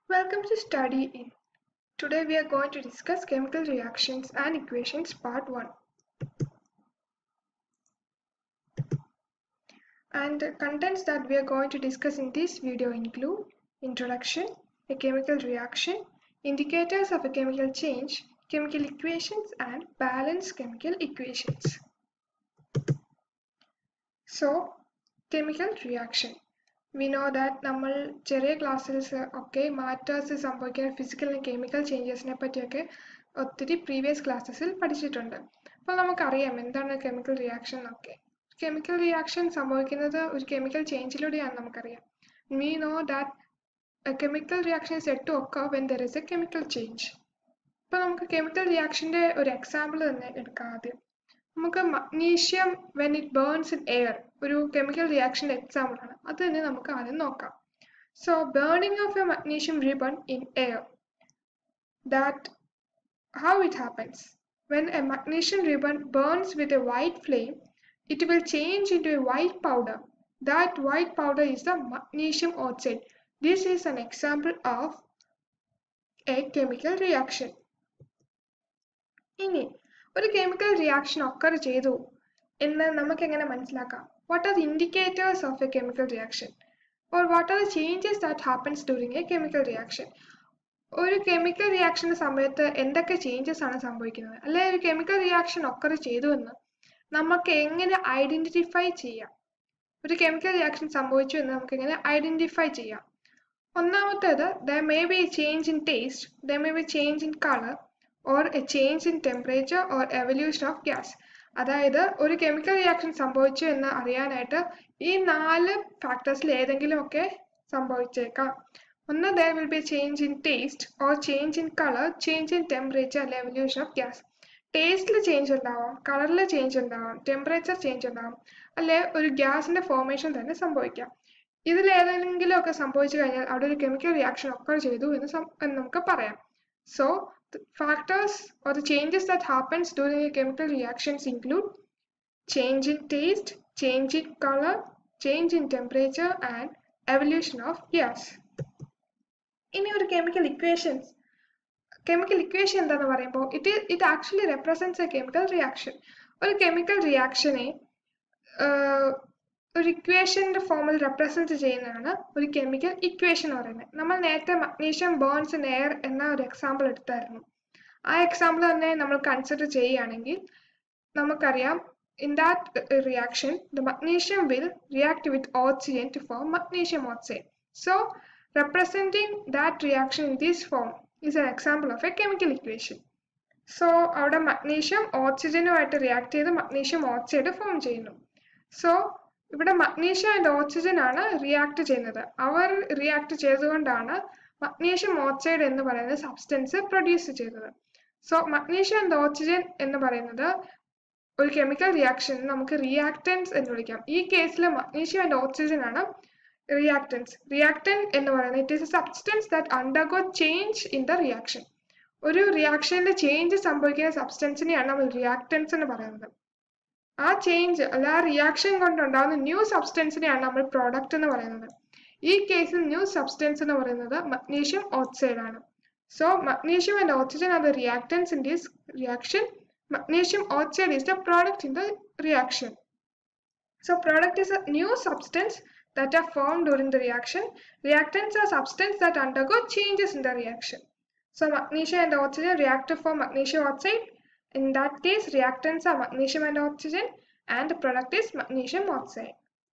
Welcome to Study In. Today we are going to discuss chemical reactions and equations part 1. And the contents that we are going to discuss in this video include introduction, a chemical reaction, indicators of a chemical change, chemical equations and balanced chemical equations. So, chemical reaction. We know that നമ്മൾ ചെറിയ ക്ലാസ്സിൽസ് ഒക്കെ matters സംഭവിക്കുന്ന physical and chemical ചേഞ്ചസിനെ പറ്റിയൊക്കെ ഒത്തിരി previous ക്ലാസ്സസിൽ പഠിച്ചിട്ടുണ്ട്. അപ്പോൾ നമുക്കറിയാം എന്താണ് കെമിക്കൽ റിയാക്ഷൻ എന്നൊക്കെ. കെമിക്കൽ റിയാക്ഷൻ സംഭവിക്കുന്നത് ഒരു കെമിക്കൽ ചേഞ്ചിലൂടെയാണ് നമുക്കറിയാം. We know that a chemical reaction is said to occur when there is a chemical change. അപ്പോൾ നമുക്ക് കെമിക്കൽ റിയാക്ഷൻ്റെ ഒരു എക്സാമ്പിൾ തന്നെ എടുക്കാം ആദ്യം. നമുക്ക് magnesium when it burns in air ഒരു കെമിക്കൽ റിയാക്ഷൻ്റെ എക്സാമ്പിൾ ആണ്. അത് തന്നെ നമുക്ക് ആദ്യം നോക്കാം. So burning of a magnesium ribbon in air, that how it happens. When a magnesium ribbon burns with a white flame, it will change into a white powder. That white powder is the magnesium oxide. This is an example of a chemical reaction. ഇനി ഒരു chemical reaction occur ചെയ്തു എന്ന് നമുക്ക് എങ്ങനെ മനസ്സിലാക്കാം? What are the indicators of a chemical reaction or what are the changes that happens during a chemical reaction? ഒരു chemical റിയാക്ഷൻ്റെ സമയത്ത് എന്തൊക്കെ ചേഞ്ചസ് ആണ് സംഭവിക്കുന്നത്, അല്ലെ ഒരു കെമിക്കൽ റിയാക്ഷൻ ഒക്കർ ചെയ്തു എന്ന് നമുക്ക് എങ്ങനെ ഐഡന്റിഫൈ ചെയ്യാം? ഒരു കെമിക്കൽ റിയാക്ഷൻ സംഭവിച്ചു എന്ന് നമുക്ക് എങ്ങനെ ഐഡന്റിഫൈ ചെയ്യാം? ഒന്നാമത്തേത്, there may be a change in taste, there may be change in color or a change in temperature or evolution of gas. അതായത് ഒരു കെമിക്കൽ റിയാക്ഷൻ സംഭവിച്ചു എന്ന് അറിയാനായിട്ട് ഈ 4 ഫാക്ടേഴ്സിൽ ഏതെങ്കിലും ഒക്കെ സംഭവിച്ചേക്കാം. ഒന്ന്, there will be a change in taste or change in color, change in temperature or evolution of gas. ടേസ്റ്റിൽ ചേഞ്ച് ഉണ്ടാവാം, കളറിൽ ചേഞ്ച് ഉണ്ടാവാം, ടെമ്പറേച്ചർ ചേഞ്ച് ഉണ്ടാവാം, അല്ലെ ഒരു ഗ്യാസിന്റെ ഫോർമേഷൻ തന്നെ സംഭവിക്കാം. ഇതിലേതെങ്കിലും ഒക്കെ സംഭവിച്ചു കഴിഞ്ഞാൽ അവിടെ ഒരു കെമിക്കൽ റിയാക്ഷൻ ഒക്കർ ചെയ്തു എന്ന് നമുക്ക് പറയാം. So the factors or the changes that happens during a chemical reactions include change in taste, change in color, change in temperature and evolution of gas. ഇനി ഒരു കെമിക്കൽ ഇക്വേഷൻ എന്താന്ന് പറയുമ്പോൾ it actually represents a chemical reaction. ഒരു chemical റിയാക്ഷനെ ഒരു ഇക്വേഷന്റെ ഫോമിൽ represent ചെയ്യുന്നതാണ് ഒരു കെമിക്കൽ ഇക്വേഷൻ എന്ന് പറയുന്നത്. നമ്മൾ നേരത്തെ മഗ്നീഷ്യം ബേൺസ് ഇൻ എയർ എന്ന ഒരു എക്സാമ്പിൾ എടുത്തായിരുന്നു. ആ എക്സാമ്പിൾ തന്നെ നമ്മൾ കൺസിഡർ ചെയ്യുകയാണെങ്കിൽ നമുക്കറിയാം, in that reaction the magnesium will react with oxygen to form magnesium oxide. So representing that reaction in this form is an example of a chemical equation. So അവിടെ magnesium ഓക്സിജനുമായിട്ട് react ചെയ്ത് magnesium oxide form ചെയ്യുന്നു. So ഇവിടെ magnesium and oxygen ആണ് react ചെയ്യുന്നത്. അവർ react ചെയ്തുകൊണ്ടാണ് magnesium oxide എന്ന് പറയുന്ന സബ്സ്റ്റൻസ് പ്രൊഡ്യൂസ് ചെയ്തത്. സോ മഗ്നീഷ്യം ആൻഡ് ഓക്സിജൻ എന്ന് പറയുന്നത് ഒരു കെമിക്കൽ റിയാക്ഷൻ നമുക്ക് റിയാക്ടൻസ് എന്ന് വിളിക്കാം. ഈ കേസിൽ മഗ്നീഷ്യം ആൻഡ് ഓക്സിജൻ ആണ് റിയാക്ടൻസ്. റിയാക്ടൻ എന്ന് പറയുന്നത് it is a substance that undergo change in the reaction. ഒരു റിയാക്ഷനിൽ ചേഞ്ച് സംഭവിക്കുന്ന സബ്സ്റ്റൻസിനെയാണ് നമ്മൾ റിയാക്ടൻസ് എന്ന് പറയുന്നത്. ആ ചേഞ്ച് അല്ല ആ റിയാക്ഷൻ കൊണ്ടുണ്ടാകുന്ന ന്യൂ സബ്സ്റ്റൻസിനെയാണ് നമ്മൾ പ്രോഡക്റ്റ് എന്ന് പറയുന്നത്. ഈ കേസിൽ ന്യൂ സബ്സ്റ്റൻസ് എന്ന് പറയുന്നത് മഗ്നീഷ്യം ഓക്സൈഡ് ആണ്. So magnesium and oxygen are the reactants in this reaction. Magnesium oxide is the product in the reaction. So product is a new substance that are formed during the reaction. Reactants are substances that undergo changes in the reaction. So magnesium and oxygen react to form magnesium oxide. In that case, reactants are magnesium and oxygen and the product is magnesium oxide.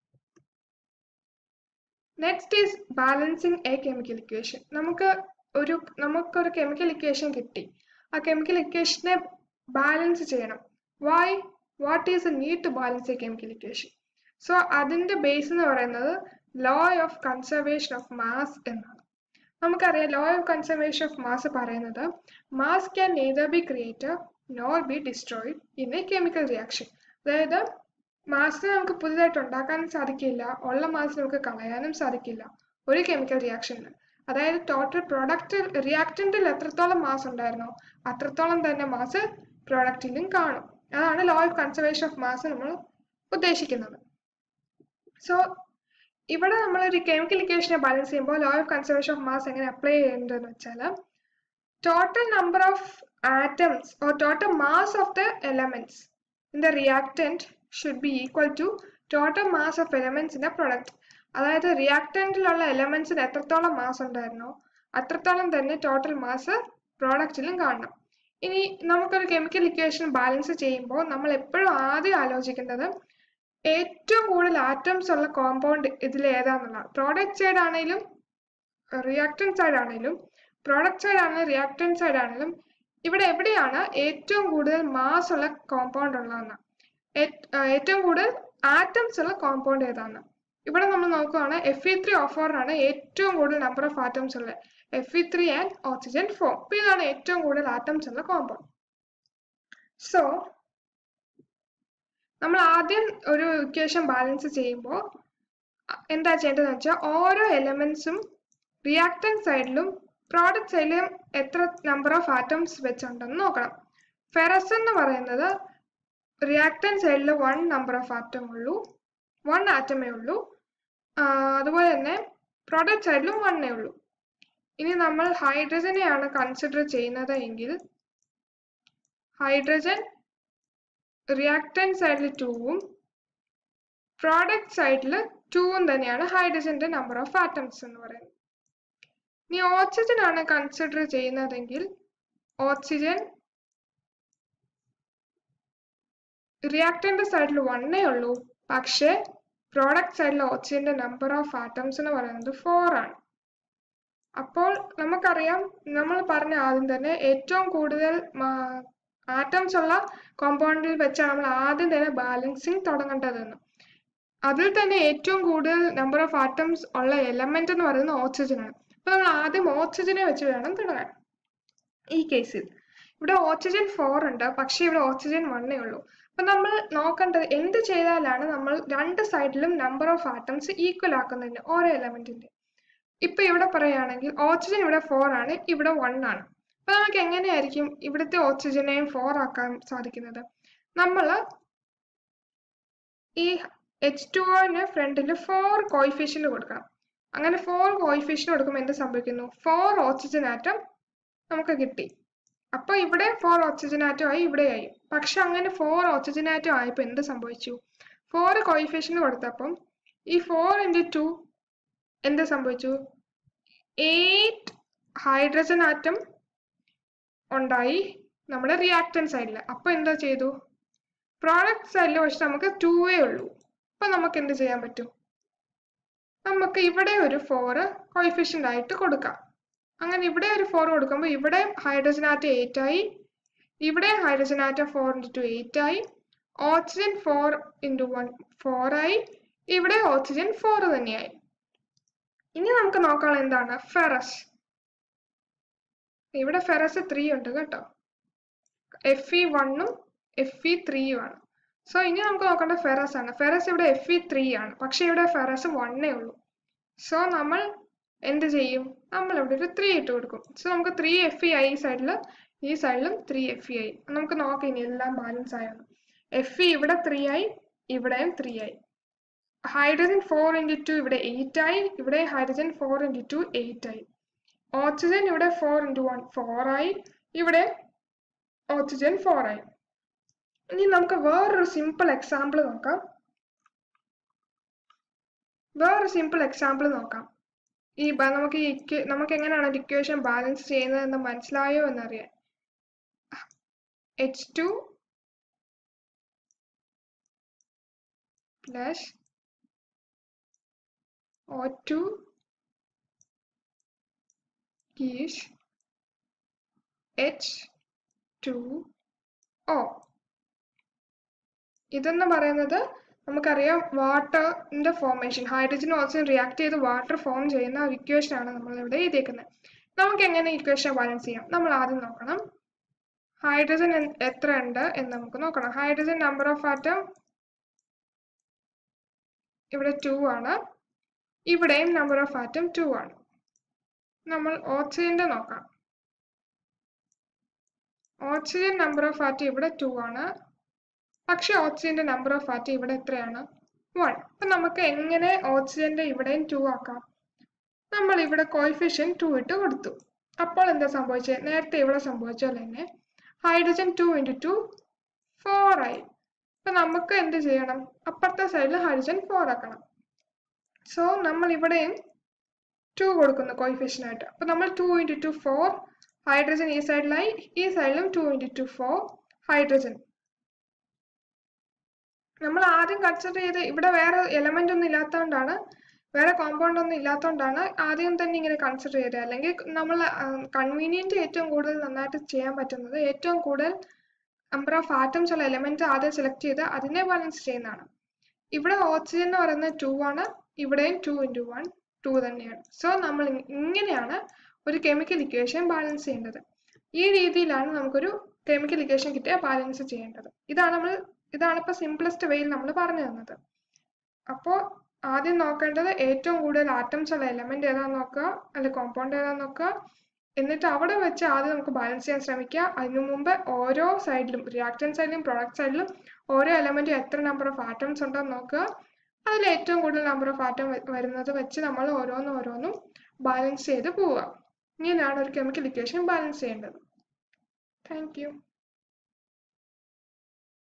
Next is balancing a chemical equation. നമുക്ക് ഒരു chemical equation കിട്ടി. ആ chemical equationനെ balance ചെയ്യണം. What is a need to balance a chemical equation? So അതിൻ്റെ base എന്ന് പറയുന്നത് law of conservation of mass എന്നാണ്. നമുക്കറിയാം law of conservation of mass പറയുന്നത് mass can neither be created nor be destroyed in a chemical reaction. അതായത് മാസിനെ നമുക്ക് പുതുതായിട്ട് ഉണ്ടാക്കാനും സാധിക്കില്ല, ഉള്ള മാസ് നമുക്ക് കളയാനും സാധിക്കില്ല ഒരു കെമിക്കൽ റിയാക്ഷനിൽ. അതായത് ടോട്ടൽ പ്രൊഡക്റ്റ് റിയാക്ടന്റിൽ എത്രത്തോളം മാസ് ഉണ്ടായിരുന്നോ അത്രത്തോളം തന്നെ മാസ് പ്രോഡക്റ്റിലും കാണും. അതാണ് law of conservation of mass നമ്മൾ ഉദ്ദേശിക്കുന്നത്. സോ ഇവിടെ നമ്മൾ ഒരു കെമിക്കൽ ഇക്വേഷനെ ബാലൻസ് ചെയ്യുമ്പോൾ law of conservation of mass എങ്ങനെ അപ്ലൈ ചെയ്യേണ്ടതെന്ന് വെച്ചാൽ total number of atoms or total mass of the elements in the reactant should be equal to total mass of elements in the product. അതായത് റിയാക്ടന്റിലുള്ള എലമെന്റ്സിന് എത്രത്തോളം mass ഉണ്ടായിരുന്നോ അത്രത്തോളം തന്നെ total mass പ്രോഡക്റ്റിലും കാണണം. ഇനി നമുക്കൊരു കെമിക്കൽ ഇക്വേഷൻ ബാലൻസ് ചെയ്യുമ്പോൾ നമ്മൾ എപ്പോഴും ആദ്യം ആലോചിക്കേണ്ടത് ഏറ്റവും കൂടുതൽ ആറ്റംസ് ഉള്ള കോമ്പൗണ്ട് ഇതിൽ ഏതാണെന്നുള്ള. പ്രോഡക്റ്റ് സൈഡ് ആണെങ്കിലും റിയാക്ടന്റ് സൈഡ് ആണെങ്കിലും പ്രോഡക്റ്റ് സൈഡ് ആണെങ്കിലും റിയാക്ടന്റ് സൈഡ് ആണെങ്കിലും ഇവിടെ എവിടെയാണ് ഏറ്റവും കൂടുതൽ മാസ് ഉള്ള കോമ്പൗണ്ട് ഉള്ളതെന്ന്, ഏറ്റവും കൂടുതൽ ആറ്റംസ് ഉള്ള കോമ്പൗണ്ട് ഏതാണ്. ഇവിടെ നമ്മൾ നോക്കുകയാണ് Fe3O4 ആണ് ഏറ്റവും കൂടുതൽ നമ്പർ ഓഫ് ആറ്റംസ് ഉള്ളത്. Fe3 and oxygen 4. അപ്പൊ ഇതാണ് ഏറ്റവും കൂടുതൽ ആറ്റംസ് ഉള്ള കോമ്പൗണ്ട്. സോ നമ്മൾ ആദ്യം ഒരു ഇക്വേഷൻ ബാലൻസ് ചെയ്യുമ്പോൾ എന്താ ചെയ്യേണ്ടതെന്ന് വെച്ചാൽ ഓരോ എലമെന്റ്സും റിയാക്ടന്റ് സൈഡിലും പ്രോഡക്റ്റ് സൈഡിലും എത്ര നമ്പർ ഓഫ് ആറ്റംസ് വെച്ചുണ്ടെന്ന് നോക്കണം. ഫെറസ് എന്ന് പറയുന്നത് റിയാക്ടന്റ് സൈഡിൽ 1 നമ്പർ ഓഫ് ആറ്റം ഉള്ളൂ, 1 ആറ്റമേ ഉള്ളൂ. അതുപോലെ തന്നെ പ്രോഡക്റ്റ് സൈഡിലും 1 ഉള്ളൂ. ഇനി നമ്മൾ ഹൈഡ്രജനെയാണ് കൺസിഡർ ചെയ്യുന്നത് എങ്കിൽ ഹൈഡ്രജൻ റിയാക്ടന്റ് സൈഡിൽ 2ഉം പ്രോഡക്റ്റ് സൈഡിൽ 2ഉം തന്നെയാണ് ഹൈഡ്രജന്റെ നമ്പർ ഓഫ് ആറ്റംസ് എന്ന് പറയുന്നത്. ഇനി ഓക്സിജൻ ആണ് കൺസിഡർ ചെയ്യുന്നതെങ്കിൽ ഓക്സിജൻ റിയാക്ടന്റ് സൈഡിൽ 1 ഉള്ളൂ, പക്ഷേ പ്രോഡക്റ്റ് സൈഡിൽ ഓക്സിജന്റെ നമ്പർ ഓഫ് ആറ്റംസ് എന്ന് പറയുന്നത് 4 ആണ്. അപ്പോൾ നമുക്കറിയാം, നമ്മൾ പറഞ്ഞ ആദ്യം തന്നെ ഏറ്റവും കൂടുതൽ ആറ്റംസ് ഉള്ള കോമ്പൗണ്ടിൽ വെച്ചാണ് നമ്മൾ ആദ്യം തന്നെ ബാലൻസിങ് തുടങ്ങേണ്ടതെന്ന്. അതിൽ തന്നെ ഏറ്റവും കൂടുതൽ നമ്പർ ഓഫ് ആറ്റംസ് ഉള്ള എലമെന്റ് എന്ന് പറയുന്നത് ഓക്സിജൻ ആണ്. അപ്പൊ നമ്മൾ ആദ്യം ഓക്സിജനെ വെച്ച് വേണം തുടങ്ങാൻ. ഈ കേസിൽ ഇവിടെ ഓക്സിജൻ 4 ഉണ്ട്, പക്ഷെ ഇവിടെ ഓക്സിജൻ 1 ഉള്ളൂ. അപ്പൊ നമ്മൾ നോക്കേണ്ടത് എന്ത് ചെയ്താലാണ് നമ്മൾ രണ്ട് സൈഡിലും നമ്പർ ഓഫ് ആറ്റംസ് ഈക്വൽ ആക്കുന്നതിന് ഓരോ എലമെന്റിന്റെ. ഇപ്പൊ ഇവിടെ പറയുകയാണെങ്കിൽ ഓക്സിജൻ ഇവിടെ 4 ആണ്, ഇവിടെ 1 ആണ്. അപ്പൊ നമുക്ക് എങ്ങനെയായിരിക്കും ഇവിടുത്തെ ഓക്സിജനെയും 4 ആക്കാൻ സാധിക്കുന്നത്? നമ്മൾ ഈ H2O ഫ്രണ്ടിൽ 4 കോയിഫിഷ്യന്റ് കൊടുക്കണം. അങ്ങനെ 4 കോയിഫിഷ്യന്റ് കൊടുക്കുമ്പോൾ എന്ത് സംഭവിക്കുന്നു? 4 ഓക്സിജൻ ആറ്റം നമുക്ക് കിട്ടി. അപ്പൊ ഇവിടെ 4 ഓക്സിജൻ ആറ്റം ആയി, ഇവിടെ ആയി. പക്ഷെ അങ്ങനെ 4 ഓക്സിജൻ ആറ്റം ആയപ്പോൾ എന്ത് സംഭവിച്ചു? 4 കോയിഫിഷ്യന്റ് കൊടുത്തപ്പം ഈ 4 × 2 എന്ത് സംഭവിച്ചു? 8 ഹൈഡ്രജൻ ആറ്റം ഉണ്ടായി നമ്മുടെ റിയാക്ടന്റ് സൈഡിൽ. അപ്പൊ എന്താ ചെയ്തു? പ്രോഡക്റ്റ് സൈഡിൽ പക്ഷെ നമുക്ക് 2 ഉള്ളൂ. അപ്പൊ നമുക്ക് എന്ത് ചെയ്യാൻ പറ്റും? നമുക്ക് ഇവിടെ ഒരു 4 കോയിഫിഷ്യന്റ് ആയിട്ട് കൊടുക്കാം. അങ്ങനെ ഇവിടെ ഒരു 4 കൊടുക്കുമ്പോൾ ഇവിടെ ഹൈഡ്രജൻ ആറ്റം 8 ആയി, ഇവിടെ ഹൈഡ്രജൻ ആറ്റം 4 × 2 8 ആയി, ഓക്സിജൻ 4 × 1 4 ആയി, ഇവിടെ ഓക്സിജൻ 4 തന്നെയായി. ഇനി നമുക്ക് നോക്കാം എന്താണ് ഫെറസ്. ഇവിടെ ഫെറസ് 3 ഉണ്ട് കേട്ടോ. Fe1ഉം Fe3ഉം ആണ്. സോ ഇനി നമുക്ക് നോക്കേണ്ട ഫെറസ് ആണ്. ഫെറസ് ഇവിടെ Fe3 ആണ്, പക്ഷെ ഇവിടെ ഫെറസ് 1 ഉള്ളൂ. സോ നമ്മൾ എന്ത് ചെയ്യും? നമ്മൾ ഇവിടെ ഒരു 3 ഇട്ട് കൊടുക്കും. സോ നമുക്ക് 3 Fe ആയി ഈ സൈഡിലും 3 Fe ആയി. നമുക്ക് നോക്കാം ഇനി എല്ലാം ബാലൻസ് ആയാണ്. Fe ഇവിടെ 3 ആയി, ഇവിടെയും 3 ആയി. ഹൈഡ്രജൻ 4 × 2 ഇവിടെ 8 ആയി, ഇവിടെ ഹൈഡ്രജൻ 4 × 2 8 ആയി. ഓക്സിജൻ ഇവിടെ 4 × 1 4 ആയി, ഇവിടെ ഓക്സിജൻ 4 ആയി. ഇനി നമുക്ക് വേറൊരു സിമ്പിൾ എക്സാമ്പിൾ നോക്കാം. നമുക്ക് എങ്ങനെയാണ് ഇക്വേഷൻ ബാലൻസ് ചെയ്യുന്നതെന്ന് മനസ്സിലായോ എന്നറിയാൻ. H2 + O2 is H2O. ഇതെന്ന് പറയുന്നത് നമുക്കറിയാം വാട്ടറിന്റെ ഫോർമേഷൻ, ഹൈഡ്രജൻ ഓക്സിജൻ റിയാക്ട് ചെയ്ത് വാട്ടർ ഫോം ചെയ്യുന്ന ഒരു ഇക്വേഷൻ ആണ് നമ്മൾ ഇവിടെ എഴുതിയിരിക്കുന്നത്. നമുക്ക് എങ്ങനെ ഇക്വേഷൻ ബാലൻസ് ചെയ്യാം? നമ്മൾ ആദ്യം നോക്കണം ഹൈഡ്രജൻ എത്ര ഉണ്ട് എന്ന് നമുക്ക് നോക്കണം. ഹൈഡ്രജൻ നമ്പർ ഓഫ് ആറ്റം ഇവിടെ 2 ആണ്, ഇവിടെയും നമ്പർ ഓഫ് ആറ്റം 2 ആണ്. നമ്മൾ ഓക്സിജന്റെ നോക്കാം. ഓക്സിജൻ നമ്പർ ഓഫ് ആറ്റം ഇവിടെ 2 ആണ്, പക്ഷെ ഓക്സിജന്റെ നമ്പർ ഓഫ് ആറ്റം ഇവിടെ എത്രയാണ്? 1. അപ്പൊ നമുക്ക് എങ്ങനെ ഓക്സിജന്റെ ഇവിടെയും 2 ആക്കാം? നമ്മൾ ഇവിടെ കോയിഫിഷ്യന്റ് 2 ഇട്ട് കൊടുത്തു. അപ്പോൾ എന്താ സംഭവിച്ചത്? നേരത്തെ ഇവിടെ സംഭവിച്ച പോലെ തന്നെ ഹൈഡ്രജൻ 2 × 2 4 ആയി. അപ്പൊ നമുക്ക് എന്ത് ചെയ്യണം? അപ്പുറത്തെ സൈഡിൽ ഹൈഡ്രജൻ 4 ആക്കണം. സോ നമ്മൾ ഇവിടെയും 2 കൊടുക്കുന്നു കോയിഫിഷ്യന്റ് ആയിട്ട്. അപ്പൊ നമ്മൾ 2 × 2 4 ഹൈഡ്രജൻ ഈ സൈഡിലായി, ഈ സൈഡിലും 2 × 2 4 ഹൈഡ്രജൻ. നമ്മൾ ആദ്യം കൺസിഡർ ചെയ്ത് ഇവിടെ വേറെ എലമെന്റ് ഒന്നും ഇല്ലാത്തതുകൊണ്ടാണ്, വേറെ കോമ്പൗണ്ട് ഒന്നും ഇല്ലാത്തതുകൊണ്ടാണ് ആദ്യം തന്നെ ഇങ്ങനെ കൺസിഡർ ചെയ്തത്. അല്ലെങ്കിൽ നമ്മൾ കൺവീനിയന്റ് ഏറ്റവും കൂടുതൽ നന്നായിട്ട് ചെയ്യാൻ പറ്റുന്നത് ഏറ്റവും കൂടുതൽ നമ്പർ ഓഫ് ആറ്റംസ് ഉള്ള എലമെന്റ് ആദ്യം സെലക്ട് ചെയ്ത് അതിനെ ബാലൻസ് ചെയ്യുന്നതാണ്. ഇവിടെ ഓക്സിജൻ എന്ന് പറയുന്നത് 2 ആണ്, ഇവിടെയും 2 × 1 2 തന്നെയാണ്. സോ നമ്മൾ ഇങ്ങനെയാണ് ഒരു കെമിക്കൽ ഇക്വേഷൻ ബാലൻസ് ചെയ്യേണ്ടത്. ഈ രീതിയിലാണ് നമുക്കൊരു കെമിക്കൽ ഇക്വേഷൻ കിട്ടിയാൽ ബാലൻസ് ചെയ്യേണ്ടത്. ഇതാണ് ഇപ്പോൾ സിംപ്ലസ്റ്റ് വേയിൽ നമ്മൾ പറഞ്ഞു തന്നത്. അപ്പോൾ ആദ്യം നോക്കേണ്ടത് ഏറ്റവും കൂടുതൽ ആറ്റംസ് ഉള്ള എലമെന്റ് ഏതാന്ന് നോക്കുക, അല്ലെ കോമ്പൗണ്ട് ഏതാന്ന് നോക്കുക. എന്നിട്ട് അവിടെ വെച്ച് ആദ്യം നമുക്ക് ബാലൻസ് ചെയ്യാൻ ശ്രമിക്കുക. അതിനു മുമ്പ് ഓരോ സൈഡിലും, റിയാക്ടന്റ് സൈഡിലും പ്രൊഡക്റ്റ് സൈഡിലും ഓരോ എലമെന്റും എത്ര നമ്പർ ഓഫ് ആറ്റംസ് ഉണ്ടെന്ന് നോക്കുക. അതിൽ ഏറ്റവും കൂടുതൽ നമ്പർ ഓഫ് ആറ്റം വരുന്നത് വെച്ച് നമ്മൾ ഓരോന്നും ബാലൻസ് ചെയ്ത് പോവുക. ഇങ്ങനെയാണ് ഒരു കെമിക്കൽ ഇക്വേഷൻ ബാലൻസ് ചെയ്യേണ്ടത്. Thank U.